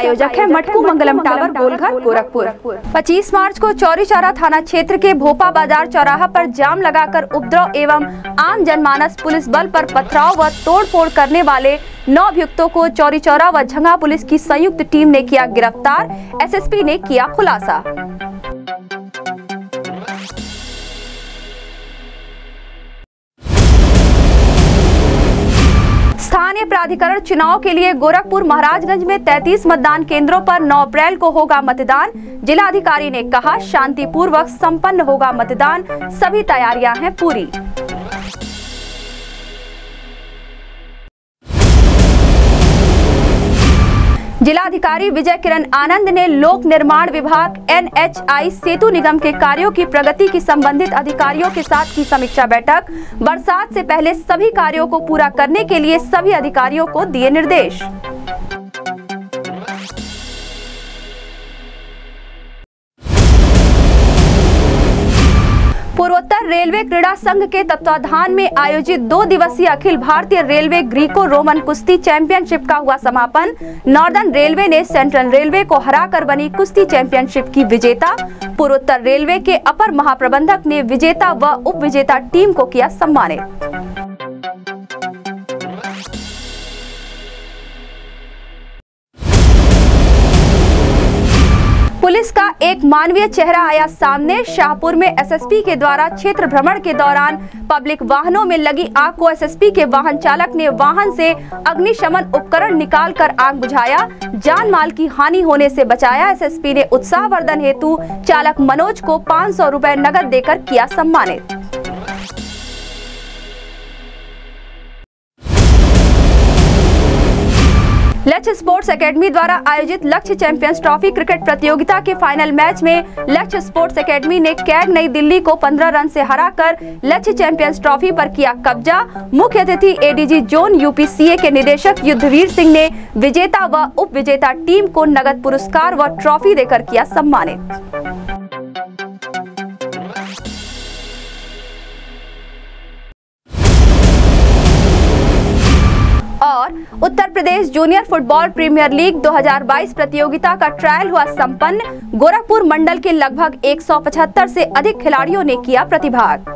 आयोजक है Matku Mangalam tower, Golghar, Gorakhpur. 25 March को चौरी चौरा थाना क्षेत्र के भोपा बाजार चौराहा पर जाम लगाकर उपद्रव एवं आम जनमानस पुलिस बल पर पथराव व तोड़फोड़ करने वाले 9 अभियुक्तों को चौरी चौरा व झंगा पुलिस की संयुक्त टीम ने किया गिरफ्तार। एसएसपी ने किया खुलासा। स्थानीय प्राधिकरण चुनाव के लिए गोरखपुर महाराजगंज में 33 मतदान केंद्रों पर 9 अप्रैल को होगा मतदान। जिलाधिकारी ने कहा, शांतिपूर्वक संपन्न होगा मतदान, सभी तैयारियां हैं पूरी। जिलाधिकारी विजय किरण आनंद ने लोक निर्माण विभाग NHI सेतु निगम के कार्यों की प्रगति की संबंधित अधिकारियों के साथ की समीक्षा बैठक। बरसात से पहले सभी कार्यों को पूरा करने के लिए सभी अधिकारियों को दिए निर्देश। पूर्वोत्तर रेलवे क्रीड़ा संघ के तत्वाधान में आयोजित 2 दिवसीय अखिल भारतीय रेलवे ग्रीको रोमन कुश्ती चैंपियनशिप का हुआ समापन। नॉर्दर्न रेलवे ने सेंट्रल रेलवे को हराकर बनी कुश्ती चैंपियनशिप की विजेता। पूर्वोत्तर रेलवे के अपर महाप्रबंधक ने विजेता व उप विजेता टीम को किया सम्मानित। पुलिस का एक मानवीय चेहरा आया सामने। शाहपुर में एसएसपी के द्वारा क्षेत्र भ्रमण के दौरान पब्लिक वाहनों में लगी आग को एसएसपी के वाहन चालक ने वाहन से अग्निशमन उपकरण निकालकर आग बुझाया, जान माल की हानि होने से बचाया। एसएसपी ने उत्साहवर्धन हेतु चालक मनोज को 500 रुपए नगद देकर किया सम्मानित। लक्ष्य स्पोर्ट्स एकेडमी द्वारा आयोजित लक्ष्य चैंपियंस ट्रॉफी क्रिकेट प्रतियोगिता के फाइनल मैच में लक्ष्य स्पोर्ट्स एकेडमी ने कैग नई दिल्ली को 15 रन से हराकर लक्ष्य चैंपियंस ट्रॉफी पर किया कब्जा। मुख्य अतिथि एडीजी जोन यूपीसीए के निदेशक युद्धवीर सिंह ने विजेता व उप विजेता टीम को नगद पुरस्कार व ट्रॉफी देकर किया सम्मानित। और Uttar Pradesh junior football premier league 2022 प्रतियोगिता का ट्रायल हुआ संपन्न। गोरखपुर मंडल के लगभग 175 से अधिक खिलाड़ियों ने किया प्रतिभाग।